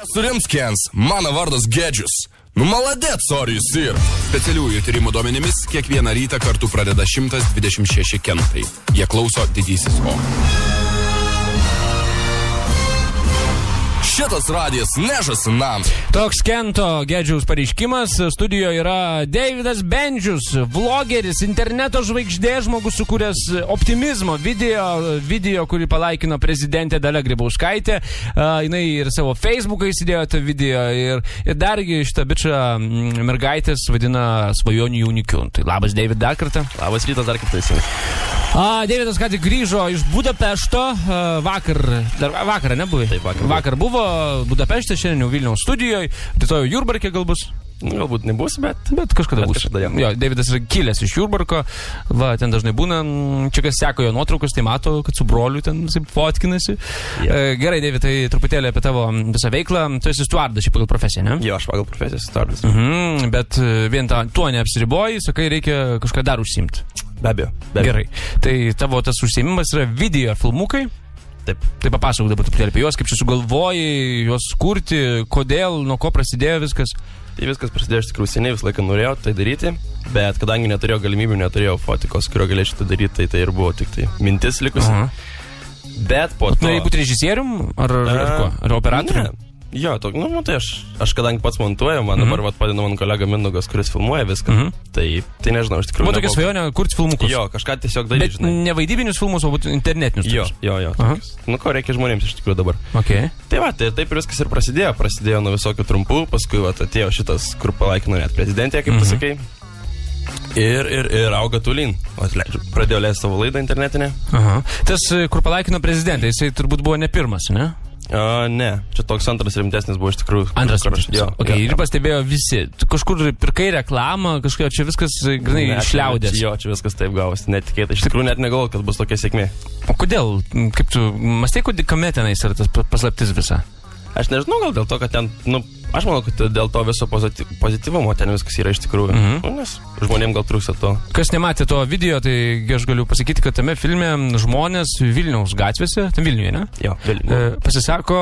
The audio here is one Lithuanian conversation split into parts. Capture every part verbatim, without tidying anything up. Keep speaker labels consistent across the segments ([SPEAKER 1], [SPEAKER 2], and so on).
[SPEAKER 1] Surimskens, mano vardas Gedžius. Nu, maladėt, sorry, sir.
[SPEAKER 2] Specialiųjų tyrimų duomenimis kiekvieną rytą kartu pradeda šimtas dvidešimt šeši kentai. Jie klauso Didysis O.
[SPEAKER 1] Šitas radijas nežasi nam.
[SPEAKER 3] Toks Kento Gedžiaus pareiškimas. Studijoje yra Davidas Bendžius, vlogeris, interneto žvaigždė, žmogus sukūręs optimizmo video, video, kurį palaikino prezidentė Dalia Grybauskaitė. Uh, jinai ir savo Facebooką įsidėjo tą video ir, ir dargi šitą bičą mergaitės vadina svajonių jaunikiu. Tai labas, David, dar kartą.
[SPEAKER 4] Labas rytas, dar kartą įsime.
[SPEAKER 3] A, Davidas ką tik grįžo iš Budapešto, vakar, dar vakarą nebuvai?
[SPEAKER 4] Taip, vakar.
[SPEAKER 3] Vakar buvo Budapešte, šiandien jau Vilniaus studijoje, rytoj Jurbarke gal bus?
[SPEAKER 4] Galbūt nebus, bet...
[SPEAKER 3] Bet kažkada
[SPEAKER 4] bet
[SPEAKER 3] bus.
[SPEAKER 4] Kažkada, jo.
[SPEAKER 3] Jo, Davidas yra kilęs iš Jurbarko, va, ten dažnai būna, čia kas seko jo nuotraukas, tai mato, kad su broliu ten fotkinasi.
[SPEAKER 4] Yeah.
[SPEAKER 3] E, gerai, David, tai truputėlį apie tavo visą veiklą. Tu esi stuardas šiaip pagal profesiją, ne?
[SPEAKER 4] Jo, aš pagal profesiją stuardas.
[SPEAKER 3] Mhm, bet vien ta, tuo neapsiriboji, sakai, reikia kažką dar užsiimti.
[SPEAKER 4] Be abejo, be abejo.
[SPEAKER 3] Gerai, tai tavo tas užsiėmimas yra video filmukai.
[SPEAKER 4] Taip.
[SPEAKER 3] Tai papasakok dabar truputėlį apie juos, kaip čia sugalvojai juos kurti, kodėl, nuo ko prasidėjo viskas.
[SPEAKER 4] Tai viskas prasidėjo iš tikrųjų seniai, visą laiką norėjau tai daryti, bet kadangi neturėjau galimybių, neturėjau fotikos, kurio galėčiau tai daryti, tai tai ir buvo tik tai mintis likusi.
[SPEAKER 3] Aha.
[SPEAKER 4] Bet po to...
[SPEAKER 3] Norėjai būti režisierium ar, ar, ar ko? Ar operatorium?
[SPEAKER 4] Ne. Jo, to, nu, tai aš, aš kadangi pats montuoju, man dabar mm-hmm. padeda mano kolega Mindaugas, kuris filmuoja viską, mm-hmm. tai, tai nežinau, iš tikrųjų...
[SPEAKER 3] Buvo tokia svajonė kurti filmukus?
[SPEAKER 4] Jo, kažką tiesiog daryti, žinai.
[SPEAKER 3] Bet ne vaidybinius filmus, o būtų internetinius?
[SPEAKER 4] Jo, jo, jo. Tokius. Nu, ko reikia žmonėms iš tikrųjų dabar.
[SPEAKER 3] Okay.
[SPEAKER 4] Tai va, tai taip ir viskas ir prasidėjo. Prasidėjo nuo visokių trumpų, paskui va, atėjo šitas, kur palaikino net prezidentė, kaip mm-hmm. tu sakai. Ir, ir, ir auga tolyn. Pradėjau leisti savo laidą internetinę.
[SPEAKER 3] Aha. Tas, kur palaikino prezidentę, jisai turbūt buvo ne pirmas, ne?
[SPEAKER 4] Uh, ne, čia toks antras rimtesnis buvo iš tikrųjų.
[SPEAKER 3] Antras rimtesnis, okay,
[SPEAKER 4] jo.
[SPEAKER 3] Ir pastebėjo visi. Tu kažkur pirkai reklamą, kažkaip čia viskas grinai išliaudės.
[SPEAKER 4] Jo, čia viskas taip gavosi, netikėtai. Iš tikrųjų net negalvoju, kad bus tokia sėkmė.
[SPEAKER 3] O kodėl? Kaip tu, mąstei, kame tenais yra tas paslaptis visa?
[SPEAKER 4] Aš nežinau, gal dėl to, kad ten, nu, aš manau, kad dėl to viso pozityv, pozityvumo ten viskas yra iš tikrųjų. Mhm. Nu, nes žmonėms gal trūksta to. Kas
[SPEAKER 3] nematė to video, tai aš galiu pasakyti, kad tame filme žmonės Vilniaus gatvėse, tam Vilniuje, ne?
[SPEAKER 4] Jo, Vilniuje.
[SPEAKER 3] E, pasisako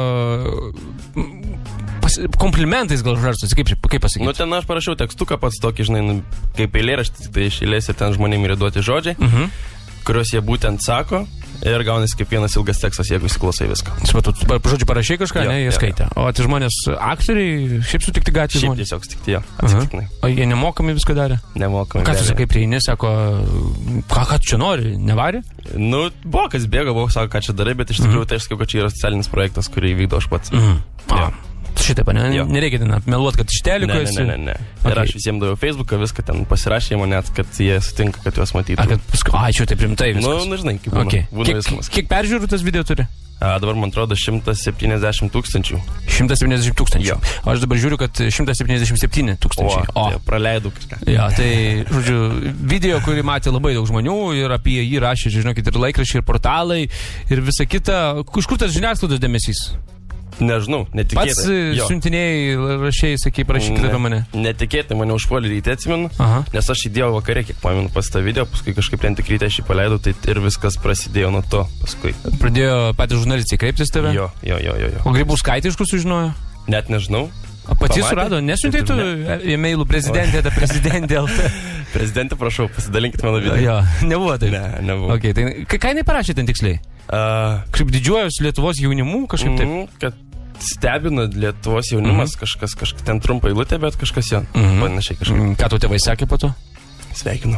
[SPEAKER 3] pas, komplimentais gal žarstosi, kaip, kaip pasakyti?
[SPEAKER 4] Nu, ten aš parašiau tekstuką pats tokį, žinai, nu, kaip eilėraštį, tai iš eilės ir ten žmonėms yra duoti žodžiai, mhm. kuriuos jie būtent sako. Ir gaunasi kaip vienas ilgas tekstas, jeigu įsiklausai viską.
[SPEAKER 3] Supatu, žodžiu, parašai kažką, jo, ne, jie jo, skaitė. Jo. O tai žmonės, aktoriai, šiaip sutikti gatvį žmonės?
[SPEAKER 4] Šiaip tiesiog sutikti, jo, atsitiktinai.
[SPEAKER 3] O jie nemokami viską darė?
[SPEAKER 4] Nemokami.
[SPEAKER 3] Ką tu sakai prieini, sako, ką, ką tu čia nori, nevari?
[SPEAKER 4] Nu, buvo, kas bėga, buvo, sako, ką čia darai, bet iš tikrųjų mhm. tai aš sakau, kad čia yra socialinis projektas, kurį vykdo aš pats. Mhm.
[SPEAKER 3] Ja. Šitaip, ne? Jo. Nereikia ten meluoti, kad iš teliko esi.
[SPEAKER 4] Ne, ne, ne, ne. Okay. Ir aš visiems daviau Facebooką, viską ten pasirašė man net, kad jie sutinka, kad juos matytų.
[SPEAKER 3] A, kad paskui, ai, čia taip rimtai viskas.
[SPEAKER 4] Nu, nežinai, kaip būna.
[SPEAKER 3] Okay.
[SPEAKER 4] Būna
[SPEAKER 3] kiek,
[SPEAKER 4] viskas.
[SPEAKER 3] Kiek peržiūrų tas video turi?
[SPEAKER 4] A, dabar man atrodo šimtas septyniasdešimt tūkstančių.
[SPEAKER 3] šimtas septyniasdešimt tūkstančių.
[SPEAKER 4] Jo.
[SPEAKER 3] O aš dabar žiūriu, kad šimtas septyniasdešimt septyni tūkstančiai.
[SPEAKER 4] O, o. Tai praleidau kažką.
[SPEAKER 3] Jo, tai, žodžiu, video, kurį matė labai daug žmonių ir apie jį rašė, žinokit, ir laikraščiai, ir portalai, ir visa kita. Iš kur tas žiniasklaidos dėmesys?
[SPEAKER 4] Nežinau, netikėtai.
[SPEAKER 3] Pats siuntinėjai, rašėjai, sakai, prašykite apie mane.
[SPEAKER 4] Netikėtai mane užpuolė ryte, atsimenu, Aha. nes aš įdėjau vakarė, kiek pamenu pas tą video, paskui kažkaip ten tik ryte aš jį paleidau, tai ir viskas prasidėjo nuo to paskui.
[SPEAKER 3] Pradėjo patys žurnalistai kreiptis tave?
[SPEAKER 4] Jo, jo, jo, jo. jo.
[SPEAKER 3] O Grybauskaitė iš kur sužinojo?
[SPEAKER 4] Net nežinau.
[SPEAKER 3] O pati surado, nesiuntei tu e-mailų prezidentė, ta prezidentė L T?
[SPEAKER 4] Prezidentė, prašau, pasidalinkit mano video.
[SPEAKER 3] Jo, nebuvo taip?
[SPEAKER 4] Ne, nebuvo.
[SPEAKER 3] Okay, tai ką jinai parašė ten tiksliai? Uh, kaip didžiuojuosi Lietuvos jaunimu, kažkaip taip?
[SPEAKER 4] Mm, kad stebina Lietuvos jaunimas, mm-hmm. kažkas, kažkas, ten trumpa eilutė, bet kažkas jo,
[SPEAKER 3] mm-hmm.
[SPEAKER 4] panašiai kažkaip.
[SPEAKER 3] Mm, ką tu tėvai sakė po to?
[SPEAKER 4] Sveikinu.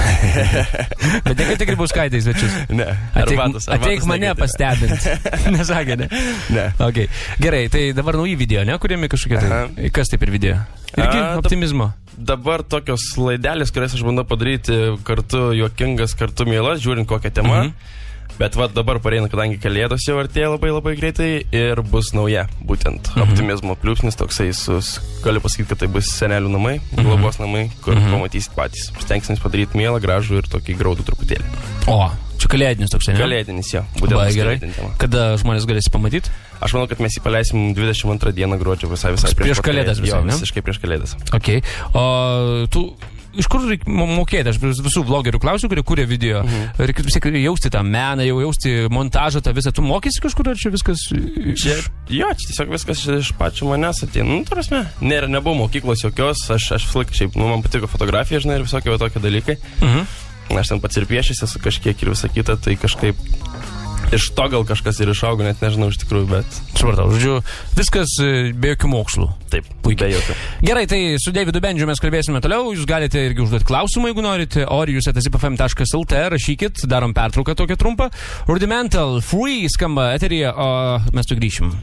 [SPEAKER 3] Bet ne kaip tik Grybauskaitė į svečius.
[SPEAKER 4] Ne,
[SPEAKER 3] ateik,
[SPEAKER 4] arbatas, arbatas
[SPEAKER 3] ateik mane pastebinti. Nesakė, ne?
[SPEAKER 4] Ne.
[SPEAKER 3] Okay. Gerai, tai dabar nauji video, ne, kuriami kažkokie tai. Aha. Kas tai per video? Irgi A, optimizmo.
[SPEAKER 4] Dabar tokios laidelės, kurias aš bandau padaryti kartu juokingas, kartu mielas, žiūrint kokią temą. Mhm. Bet va dabar pareina, kadangi kalėdos jau artėja labai labai greitai ir bus nauja, būtent mhm. optimizmo pliūpsnis toksai, sus, galiu pasakyti, kad tai bus senelių namai, mhm. globos namai, kur mhm. pamatysit patys. Stengsimės padaryti mielą, gražų ir tokį graudų truputėlį.
[SPEAKER 3] O, čia kalėdinis toksai, ne?
[SPEAKER 4] Kalėdinis, jo. Būtent
[SPEAKER 3] gerai. Kada žmonės galės pamatyti?
[SPEAKER 4] Aš manau, kad mes jį paleisim dvidešimt antrą dieną gruodžio visai visai
[SPEAKER 3] prieš, prieš kalėdas visai,
[SPEAKER 4] jo,
[SPEAKER 3] ne?
[SPEAKER 4] Visiškai prieš kalėdas.
[SPEAKER 3] Okay. O tu iš kur reikia mokėti? Aš visų vlogerių klausiu, kurie kūrė video. Mhm. Reikia vis tiek jausti tą meną, jau jausti montažą, tą visą. Tu mokysi kažkur, ar čia viskas...
[SPEAKER 4] Čia, jo, čia tiesiog viskas iš pačių manęs ateina. Nu, tarasme, nėra, nebuvo mokyklos jokios, aš, aš vis laik šiaip, nu, man patiko fotografija, žinai, ir visokie va tokie dalykai. Mhm. Aš ten pats ir piešęs esu kažkiek ir visą kitą, tai kažkaip iš to gal kažkas ir išaugo, net nežinau iš tikrųjų, bet...
[SPEAKER 3] Supratau, žodžiu, viskas be jokių mokslų.
[SPEAKER 4] Taip,
[SPEAKER 3] puikiai.
[SPEAKER 4] Be jokių.
[SPEAKER 3] Gerai, tai su Davidu Bendžiu mes kalbėsime toliau, jūs galite irgi užduoti klausimą, jeigu norite, orijus eta zip ef em taškas el te, rašykit, darom pertrauką tokią trumpą. Rudimental, Free skamba eteryje, o mes tu grįšim.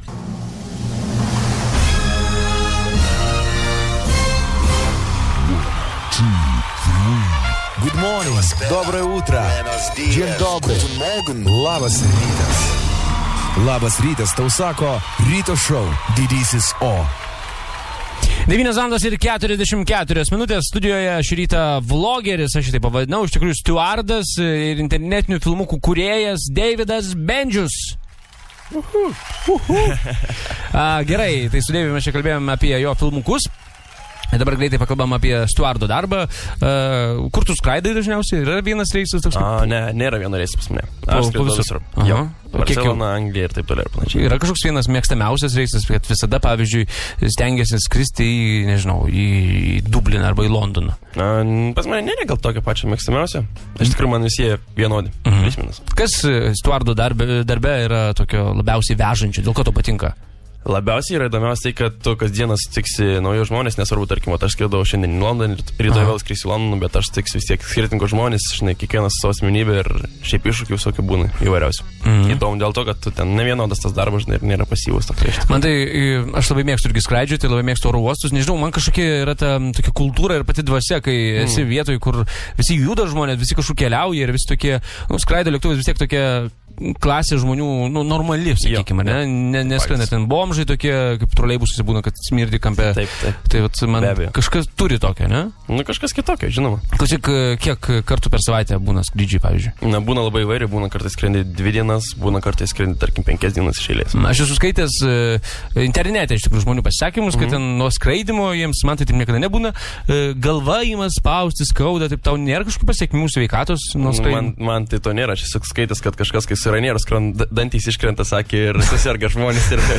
[SPEAKER 5] Good morning, доброе утро, Dzień dobry, labas rytas. Labas rytas, tau sako ryto šou, didysis O.
[SPEAKER 3] devynios valandos ir keturiasdešimt keturios minutės, studijoje šį rytą vlogeris, aš šitaip pavadinau, iš tikrųjų stiuardas ir internetinių filmukų kūrėjas Davidas Bendžius. Uhu, uhu. A, gerai, tai su Davidu mes čia kalbėjome apie jo filmukus. Dabar greitai pakalbam apie stiuardo darbą. Uh, kur tu skraidai dažniausiai? Yra vienas reisas toks?
[SPEAKER 4] A, ne, nėra vieno reisas pas mane. Aš skraidu visur. Jo, Barcelona, Anglija ir taip toliau ir panašiai.
[SPEAKER 3] Yra kažkoks vienas mėgstamiausias reisas, kad visada, pavyzdžiui, stengiasi skristi į, nežinau, į Dubliną arba į Londoną.
[SPEAKER 4] A, pas mane nėra gal tokio pačio mėgstamiausio. Aš tikrai man visi vienodi. Mhm.
[SPEAKER 3] Kas stiuardo darbe, darbe yra tokio labiausiai vežančio? Dėl ko to patinka?
[SPEAKER 4] Labiausiai yra įdomiausia tai, kad tu kasdieną sutiksi naujus žmonės, nesvarbu, tarkim, aš skridau šiandien į Londoną, rytoj vėl skrisiu į Londoną, bet aš sutiksiu vis tiek skirtingos žmonės, žinai, kiekvienas savo asmenybę ir šiaip iššūkių visokių būna įvairiausių. Mhm. Įdomu dėl to, kad tu ten nevienodas tas darbas, žinai, ir nėra pasyvus toks reiškia.
[SPEAKER 3] Man tai, aš labai mėgstu irgi skraidžioti, labai mėgstu oro uostus, nežinau, man kažkokia yra ta tokia kultūra ir pati dvasia, kai mhm. esi vietoje, kur visi juda žmonės, visi kažkur keliauja ir visi tokie, nu, skraido lėktuvas vis tiek tokie klasė žmonių, nu, normali, sakykime, ne, ne neskrenda ten bomžai tokie, kaip troleibusuose būna, kad smirdi kampe.
[SPEAKER 4] Taip, taip.
[SPEAKER 3] Tai vat, man kažkas turi tokio, ne?
[SPEAKER 4] Nu, kažkas kitokio, žinoma.
[SPEAKER 3] Klausyk, kiek kartų per savaitę būna skrydžiai, pavyzdžiui?
[SPEAKER 4] Na, būna labai įvairiai, būna kartais skrendi dvi dienas, būna kartais skrendi, tarkim, penkias dienas iš eilės.
[SPEAKER 3] Aš esu skaitęs uh, internete, iš tikrųjų, žmonių pasisakymus, mm-hmm. kad ten nuo skraidimo jiems, man tai taip niekada nebūna, uh, galva įma spausti, skauda, taip tau nėra kažkokių pasiekmių sveikatos nuo skraidimo?
[SPEAKER 4] Man, man tai to nėra, aš esu skaitęs, kad kažkas, kai suranėras, dantys iškrenta, sakė, ir susirga žmonės. Ir...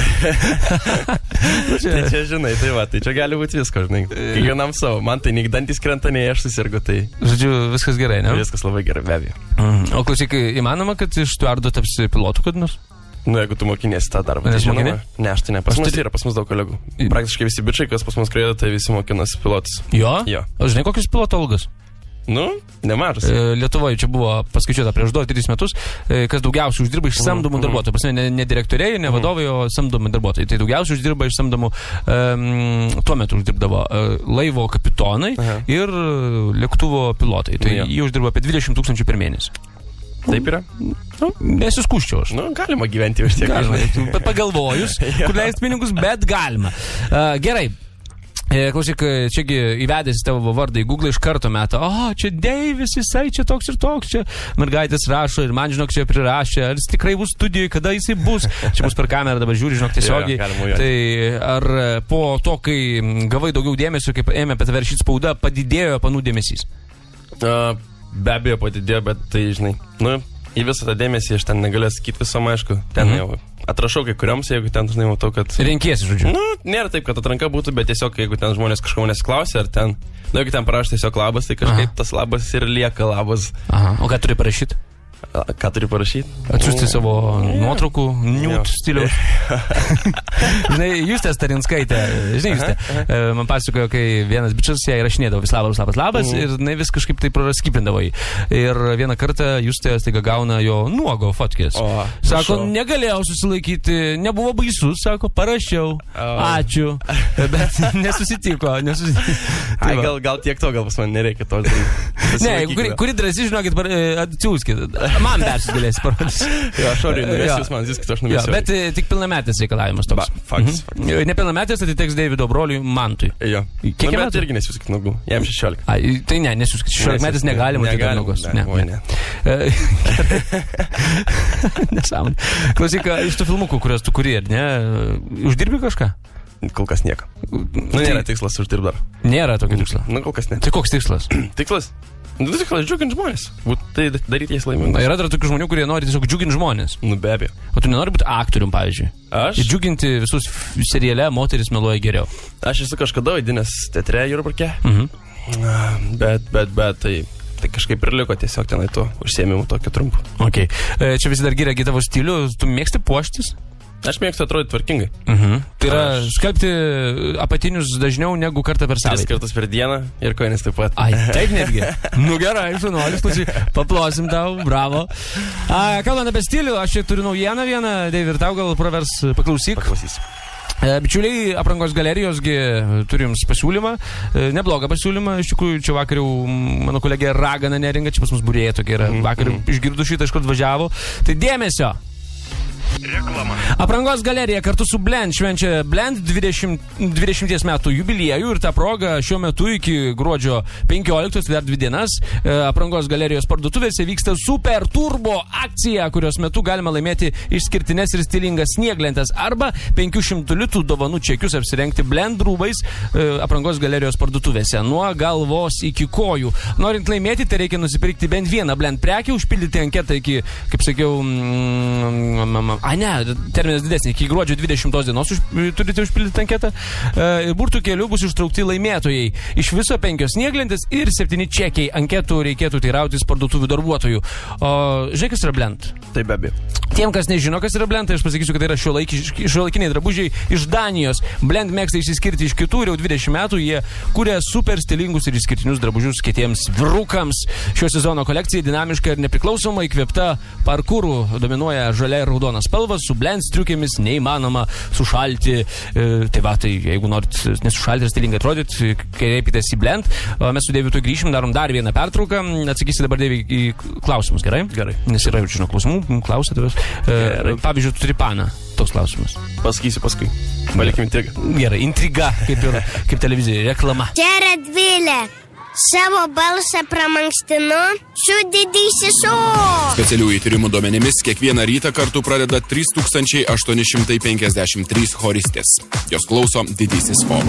[SPEAKER 4] tai čia, žinai, tai va, tai čia gali būti visko, žinai. Kiekvienam savo. Man tai nei dantys krenta, nei aš susirgu, tai...
[SPEAKER 3] Žodžiu, viskas gerai, ne?
[SPEAKER 4] Viskas labai gerai, be abejo.
[SPEAKER 3] Mm. O klausyk, įmanoma, kad iš stiuardo tapsi pilotu kad nors?
[SPEAKER 4] Nu, jeigu tu mokinėsi tą darbą. Tai žinoma, ne, aš tai ne. Pas mus yra, pas mus daug kolegų. Praktiškai visi bičiai, kas pas mus skraido, tai visi mokinasi pilotus.
[SPEAKER 3] Jo?
[SPEAKER 4] Jo.
[SPEAKER 3] O žinai, kokius piloto algas?
[SPEAKER 4] Nu, nemažas.
[SPEAKER 3] Lietuvoje čia buvo paskaičiuota prieš du tris metus, kas daugiausiai uždirba iš samdomų mm, darbuotojų. Pasne, ne, ne direktoriai, ne vadovai, o samdomi darbuotojai. Tai daugiausiai uždirba iš samdomų, um, tuo metu uždirbdavo uh, laivo kapitonai Aha. ir lėktuvo pilotai. Tai ja. Jie uždirba apie dvidešimt tūkstančių per mėnesį.
[SPEAKER 4] Taip yra?
[SPEAKER 3] Nu, nesiskuščiau aš.
[SPEAKER 4] Nu, galima gyventi vis tiek.
[SPEAKER 3] Galima, pagalvojus, kur leisti pinigus, bet galima. Uh, gerai. Klausyk, čiagi įvedęs į tavo vardą į Google iš karto metą, o, čia Deivis, jisai čia toks ir toks, čia mergaitės rašo ir man, žinok, čia prirašė, ar jis tikrai bus studijoje, kada jisai bus, čia bus per kamerą, dabar žiūri, žinok, tiesiogiai. Tai ar po to, kai gavai daugiau dėmesio, kaip ėmė Petveršyt spauda, padidėjo panų dėmesys?
[SPEAKER 4] Uh, be abejo padidėjo, bet tai, žinai, nu, į visą tą dėmesį aš ten negaliu sakyti visom, aišku, ten mhm. jau... Atrašau kai kuriams, jeigu ten, žinai, matau, kad...
[SPEAKER 3] Renkiesi, žodžiu.
[SPEAKER 4] Nu, nėra taip, kad atranka būtų, bet tiesiog, jeigu ten žmonės kažko manęs klausia, ar ten... Nu, jeigu ten parašai tiesiog labas, tai kažkaip Aha. tas labas ir lieka labas.
[SPEAKER 3] Aha. O ką turi parašyti?
[SPEAKER 4] Ką turi parašyti?
[SPEAKER 3] Atsiųsti savo nuotraukų, nude stiliaus. Žinai, Justė Starinskaitė, žinai, Justė, man pasakojo, kai vienas bičias ją įrašinėdavo vis labas, labas, labas ir jinai vis kažkaip taip praskipindavo jį. Ir vieną kartą Justė staiga gauna jo nuogo fotkės. O, sako, negalėjau susilaikyti, nebuvo baisu, sako, parašiau, o. ačiū, bet nesusitiko, nesusitiko.
[SPEAKER 4] Ai, gal, gal tiek to, gal pas man nereikia to.
[SPEAKER 3] Ne, kuri, kuri drąsiai, žinokit, atsiųskit. Man persis galėsi parodyti.
[SPEAKER 4] Jo, aš noriu nuvesius man, viskas aš nuvesiu.
[SPEAKER 3] Bet tik pilnametės reikalavimas toks.
[SPEAKER 4] Ba, faktas.
[SPEAKER 3] Mhm. Nepilnametės atiteks Davido broliui Mantui.
[SPEAKER 4] Jo.
[SPEAKER 3] Kiek
[SPEAKER 4] nu, metų irgi nesiūskit nagų. Jam šešiolika.
[SPEAKER 3] Ai, tai ne, nesiūskit. šešiolikmetės negalima atiteks nagos.
[SPEAKER 4] Ne, oi, ne.
[SPEAKER 3] Nesąmonė. Klausyk, iš tų filmukų, kuriuos tu kuri, ne? Uždirbi kažką?
[SPEAKER 4] Kol kas nieko. Nu, nėra tikslas uždirbti dar.
[SPEAKER 3] Nėra tokio tikslo.
[SPEAKER 4] Nu, kol kas ne.
[SPEAKER 3] Tai koks tikslas?
[SPEAKER 4] Tikslas? Nu, tikslas džiugint žmonės. Būt tai daryti jais laimingus.
[SPEAKER 3] Yra dar tokių žmonių, kurie nori tiesiog džiugint žmonės.
[SPEAKER 4] Nu, be abejo.
[SPEAKER 3] O tu nenori būti aktorium, pavyzdžiui?
[SPEAKER 4] Aš?
[SPEAKER 3] Ir džiuginti visus seriale moteris meluoja geriau.
[SPEAKER 4] Aš esu kažkada vaidinęs teatre Jurbarke.
[SPEAKER 3] Mhm.
[SPEAKER 4] Bet, bet, bet, tai... Tai kažkaip ir liko tiesiog tenai to užsiėmimų tokio trumpo.
[SPEAKER 3] Okay. E, čia visi dar giria tavo stilių. Tu mėgsti puoštis?
[SPEAKER 4] Aš mėgstu atrodyti tvarkingai.
[SPEAKER 3] Mhm. Tai yra
[SPEAKER 4] Aš...
[SPEAKER 3] skalbti apatinius dažniau negu kartą per savaitę.
[SPEAKER 4] Tris kartus per dieną ir koinės taip pat.
[SPEAKER 3] Ai, taip netgi. Nu gerai, šunuolis, klausyk, paplosim tau, bravo. A, kalbant apie stilių, aš čia turiu naujieną vieną, Deivi, ir tau gal pravers paklausyk.
[SPEAKER 4] Paklausysiu.
[SPEAKER 3] Bičiuliai, aprangos galerijosgi turi jums pasiūlymą, neblogą pasiūlymą, iš tikrųjų, čia vakar jau mano kolegė Ragana Neringa, čia pas mus būrėja tokia yra, vakar išgirdu šitą, iš kur atvažiavo, tai dėmesio! Reklama. Aprangos galerija kartu su Blend švenčia Blend dvidešimt, dvidešimt metų jubiliejų ir tą progą šiuo metu iki gruodžio penkioliktos, tai dar dvi dienas, aprangos galerijos parduotuvėse vyksta super turbo akcija, kurios metu galima laimėti išskirtines ir stilingas snieglentes arba penkių šimtų litų dovanų čekius apsirengti Blend rūbais aprangos galerijos parduotuvėse nuo galvos iki kojų. Norint laimėti, tai reikia nusipirkti bent vieną Blend prekę, užpildyti anketą iki, kaip sakiau, mm, A, ne, terminas didesnė, iki gruodžio dvidešimtos dienos už, turite užpildyti anketą. Ir burtų keliu bus ištraukti laimėtojai. Iš viso penkios snieglentės ir septyni čekiai. Anketų reikėtų teirautis parduotuvių darbuotojų. O žinai, kas yra Blend?
[SPEAKER 4] Tai be abejo.
[SPEAKER 3] Tiem, kas nežino, kas yra Blend, tai aš pasakysiu, kad tai yra šiuolaikiniai drabužiai iš Danijos. Blend mėgsta išsiskirti iš kitų ir jau dvidešimt metų jie kuria super stilingus ir išskirtinius drabužius kitiems vyrukams. Šio sezono kolekcija dinamiška ir nepriklausoma, įkvėpta parkūrų, dominuoja žalia ir raudonas spalvas, su Blend striukėmis neįmanoma sušalti. E, tai va, tai jeigu norit nesušalti ir stilingai atrodyti, kreipitės į Blend. O mes su Deividu grįšim, darom dar vieną pertrauką. Atsakysi dabar, Deivi, į klausimus, gerai?
[SPEAKER 4] Gerai.
[SPEAKER 3] Nes yra, žinau, klausimų, klausia tavęs. E, pavyzdžiui, tu turi paną. Toks klausimas.
[SPEAKER 4] Pasakysiu paskui. Palikim intrigą.
[SPEAKER 3] Gerai, intriga, kaip ir kaip televizijoje, reklama.
[SPEAKER 6] Čia Radvilė. Savo balsą pramankstinu su didysis O.
[SPEAKER 2] Specialiųjų tyrimų duomenimis kiekvieną rytą kartu pradeda trys tūkstančiai aštuoni šimtai penkiasdešimt trys choristės. Jos klauso didysis O.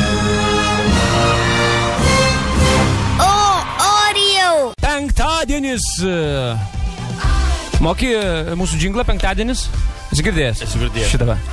[SPEAKER 6] O, Orijau.
[SPEAKER 3] Penktadienis. Moki mūsų džinglą penktadienis? Esi girdėjęs?
[SPEAKER 4] Esu girdėjęs.
[SPEAKER 3] Šitą va.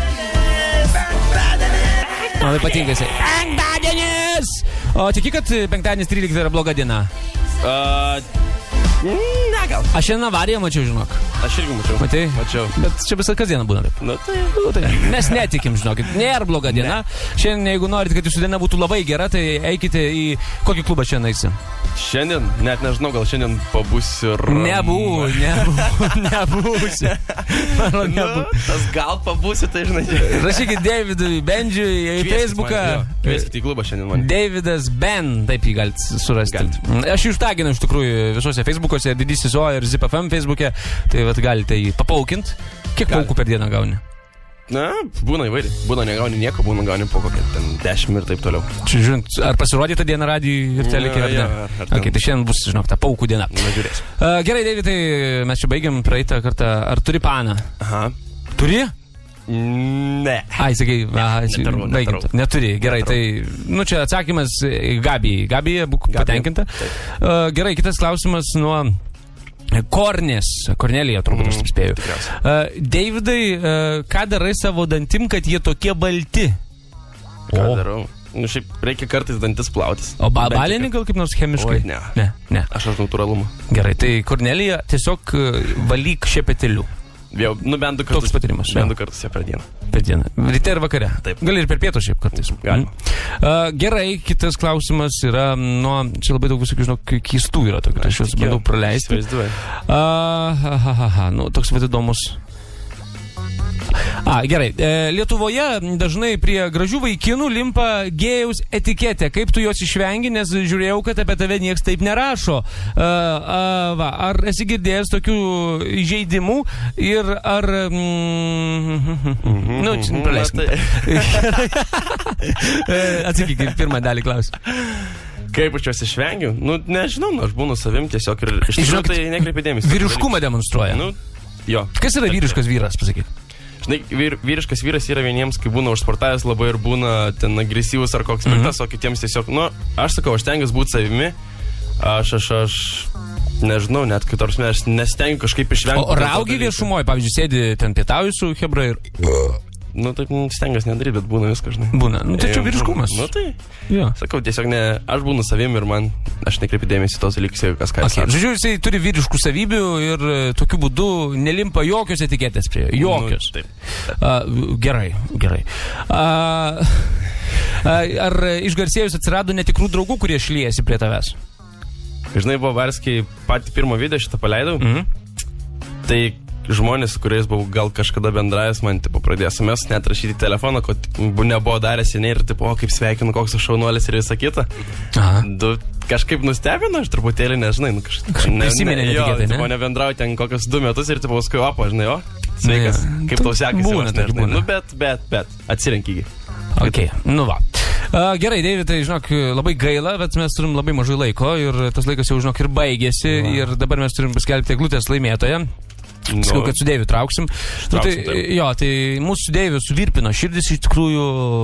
[SPEAKER 3] Man labai patinka jisai. Penktadienis! O tiki, kad penktadienis trylikta yra bloga diena?
[SPEAKER 4] Uh, ne, gal.
[SPEAKER 3] Aš šiandien avariją mačiau, žinok.
[SPEAKER 4] Aš irgi mačiau.
[SPEAKER 3] Matai?
[SPEAKER 4] Mačiau.
[SPEAKER 3] Bet čia visą kasdieną būna taip.
[SPEAKER 4] Nu, tai...
[SPEAKER 3] Nu, tai mes netikim, žinokit. Nėra bloga diena. Ne. Šiandien, jeigu norit, kad jūsų diena būtų labai gera, tai eikite į... Kokį klubą šiandien eisi?
[SPEAKER 4] Šiandien? Net nežinau, gal šiandien pabūsiu ir...
[SPEAKER 3] Nebū, nebū, nebūsiu. Mano nebū.
[SPEAKER 4] Nu, tas gal pabūsiu, tai žinai.
[SPEAKER 3] Rašykit Davidui Bendžiui į Facebooką.
[SPEAKER 4] Kvieskite į klubą šiandien man.
[SPEAKER 3] Davidas Ben, taip jį galite surasti. Galit. Aš jį užtaginu iš tikrųjų visuose Facebook'ose, Didysis O ir Zip F M Facebook'e, tai vat galite jį papaukint. Kiek paukų per dieną gauni?
[SPEAKER 4] Na, būna įvairiai. Būna negauni nieko, būna gauni po kokią ten dešimt ir taip toliau.
[SPEAKER 3] Čia žiūrint, ar pasirodė tą dieną radijui ir telekė, ar ne?
[SPEAKER 4] Ja, ar
[SPEAKER 3] okay, tai šiandien bus, žinok, ta paukų diena.
[SPEAKER 4] Na, žiūrės.
[SPEAKER 3] Uh, gerai, Davidai, mes čia baigiam praeitą kartą. Ar turi paną?
[SPEAKER 4] Aha.
[SPEAKER 3] Turi?
[SPEAKER 4] Ne.
[SPEAKER 3] Ai, sakai, aha,
[SPEAKER 4] netarau,
[SPEAKER 3] baigim.
[SPEAKER 4] netarau.
[SPEAKER 3] Neturi, gerai,
[SPEAKER 4] netarau.
[SPEAKER 3] Tai, nu, čia atsakymas Gabijai. Gabija, būk
[SPEAKER 4] Gabija.
[SPEAKER 3] Patenkinta. Uh, gerai, kitas klausimas nuo Kornės. Kornelija, turbūt aš taip spėju. Uh, Davidai, uh, ką darai savo dantim, kad jie tokie balti?
[SPEAKER 4] Ką
[SPEAKER 3] O.
[SPEAKER 4] darau? Nu, šiaip reikia kartais dantis plautis.
[SPEAKER 3] O ba
[SPEAKER 4] Bet
[SPEAKER 3] balinį gal kaip nors chemiškai?
[SPEAKER 4] Oi, ne.
[SPEAKER 3] Ne, ne.
[SPEAKER 4] Aš aš natūralumą.
[SPEAKER 3] Gerai, tai Kornelija, tiesiog uh, valyk šepeteliu.
[SPEAKER 4] Jau, nu bent du kartus.
[SPEAKER 3] Toks patarimas.
[SPEAKER 4] Bent du kartus ją per dieną.
[SPEAKER 3] Per dieną. Ryte ir vakare.
[SPEAKER 4] Taip.
[SPEAKER 3] Gali ir per pietų šiaip kartais.
[SPEAKER 4] Galima.
[SPEAKER 3] Mm. Uh, gerai, kitas klausimas yra, nu, čia labai daug visokių, žinok, keistų yra tokių, tai aš juos bandau praleisti.
[SPEAKER 4] Įsivaizduoju.
[SPEAKER 3] Uh, ha, ha, ha, nu, toks vat įdomus. A, gerai. E, Lietuvoje dažnai prie gražių vaikinų limpa gėjaus etiketė. Kaip tu jos išvengi, nes žiūrėjau, kad apie tave nieks taip nerašo. A, a, va, ar esi girdėjęs tokių įžeidimų ir ar... Mm, nu, čia praleisim. Atsakyk, pirmą dalį klausimą.
[SPEAKER 4] Kaip aš juos išvengiu? Nu, nežinau, nu, aš būnu savim tiesiog ir iš tikrųjų tai nekreipiu dėmesį.
[SPEAKER 3] Vyriškumą demonstruoja.
[SPEAKER 4] Nu, jo.
[SPEAKER 3] Kas yra vyriškas vyras, pasakyk?
[SPEAKER 4] žinai, vyr, vyriškas vyras yra vieniems, kai būna užsportavęs labai ir būna ten agresyvus ar koks piktas, mm-hmm. o kitiems tiesiog, nu, aš sakau, aš stengiuosi būti savimi, aš, aš, aš, nežinau, net kai tarsi aš nestengiu kažkaip išvengti.
[SPEAKER 3] O raugi viešumoje, pavyzdžiui, sėdi ten pietauji su hebra ir...
[SPEAKER 4] Nu, taip stengiuosi nedaryti, bet būna viskas, žinai.
[SPEAKER 3] Būna. Nu, tai čia vyriškumas.
[SPEAKER 4] Nu, tai.
[SPEAKER 3] Ja.
[SPEAKER 4] Sakau, tiesiog ne, aš būnu savim ir man, aš nekreipiu dėmesį tos dalykus, jeigu kas ką
[SPEAKER 3] okay. Žodžiu, jisai turi vyriškų savybių ir tokiu būdu nelimpa jokios etiketės prie jo. Jokios. Nu, taip. taip. Uh, gerai, gerai. Uh, uh, ar išgarsėjus atsirado netikrų draugų, kurie šliejasi prie tavęs?
[SPEAKER 4] Žinai, buvo varskiai patį pirmą video šitą paleidau. Mhm. Tai žmonės, su kuriais buvau gal kažkada bendravęs, man tipo, pradėjo S M S net rašyti į telefoną, kad nebuvo daręs seniai ir tipo, o kaip sveikinu, koks aš šaunuolis ir visą kitą. Aha. Du kažkaip nustebino, aš truputėlį nežinai, nu, kažkaip ne,
[SPEAKER 3] prisiminė
[SPEAKER 4] ne,
[SPEAKER 3] netikėtai, ne?
[SPEAKER 4] Jo, nebendrauju ten kokius du metus ir tipo, paskui, opa, žinai, o, sveikas, ne, kaip tau sekasi,
[SPEAKER 3] būna,
[SPEAKER 4] aš nežinai.
[SPEAKER 3] būna.
[SPEAKER 4] Nu, bet, bet, bet, atsirenkygi.
[SPEAKER 3] Ok, nu va. Uh, gerai, Deividai, žinok, labai gaila, bet mes turim labai mažai laiko ir tas laikas jau, žinok, ir baigėsi va. Ir dabar mes turim paskelbti eglutės laimėtoją.
[SPEAKER 4] No.
[SPEAKER 3] Sakau, kad su Deiviu trauksim. Nu, tai, jo, tai mūsų Deiviu suvirpino širdis iš tikrųjų,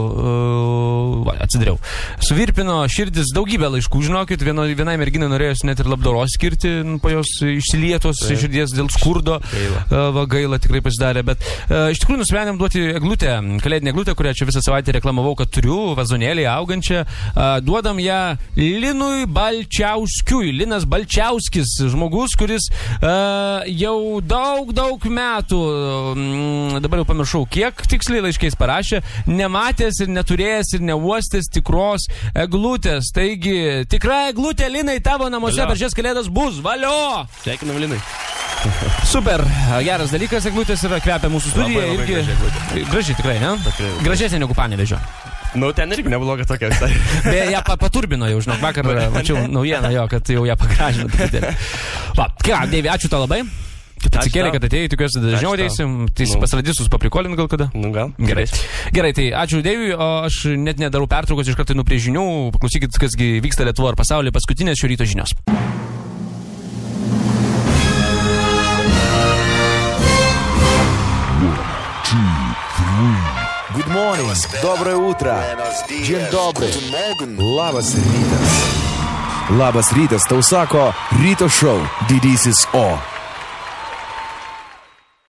[SPEAKER 3] uh, va, atsidariau. Suvirpino širdis daugybę laiškų, žinokit, vieno, vienai merginai norėjosi net ir labdaros skirti, nu, po jos išsilietos tai. Širdies dėl skurdo. Gaila. Uh, va, gaila tikrai pasidarė, bet uh, iš tikrųjų nusprendėm duoti eglutę, kalėdinę eglutę, kurią čia visą savaitę reklamavau, kad turiu, vazonėlį augančią. Uh, duodam ją Linui Balčiauskiui. Linas Balčiauskis, žmogus, kuris uh, jau daug daug, daug metų, dabar jau pamiršau, kiek tiksliai laiškiais parašė, nematęs ir neturėjęs ir neuostęs tikros eglutės. Taigi, tikra eglutė, Linai, tavo namuose per šias kalėdas bus. Valio!
[SPEAKER 4] Sveikinam, Linai.
[SPEAKER 3] Super, geras dalykas, eglutės yra kvepia mūsų studija.
[SPEAKER 4] Labai, labai
[SPEAKER 3] irgi gražiai, gražiai tikrai, ne? Tikrai. Gražesnė negu Panevėžio.
[SPEAKER 4] Nu, ten irgi nebloga tokia visai.
[SPEAKER 3] Beje, ją paturbino jau, žinok, vakar mačiau naujieną jo, kad jau ją pagražino. Va, ką, Deivi, ačiū tau labai. Kad atsikėlė, kad atėjai, tikiuosi, dažniau ateisim, tai nu. Pasiradys pasikolint gal kada?
[SPEAKER 4] Nu, gal.
[SPEAKER 3] Gerai. Gerai, tai ačiū Deiviui, o aš net nedarau pertraukos, iš karto einu prie žinių, paklausykit, kasgi vyksta Lietuvoje ar pasaulyje, paskutinės šio ryto žinios.
[SPEAKER 5] Good morning, доброе утро, Dzień dobry, labas rytas. Labas rytas, tau sako Ryto Show, didysis O.